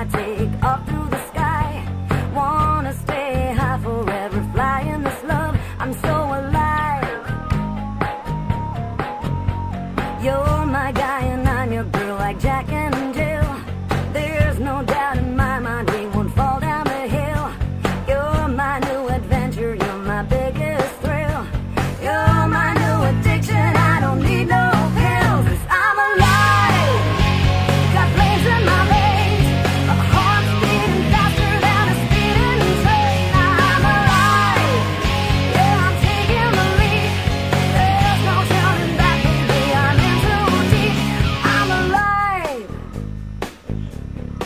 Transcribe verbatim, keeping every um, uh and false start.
I take off through the sky. Wanna stay high forever, flying this love, I'm so alive. You're my guy and I'm your girl, like Jack and Jill. There's no doubt in my mind we won't fall down the hill. You're my new adventure, you're my biggest thrill. You're my new addiction, I don't need no pills, 'cause I'm alive. Got flames in my veins, a heart beating faster than a speeding train. I'm alive, yeah, I'm taking the lead. There's no turning back, baby, I'm in too deep. I'm alive.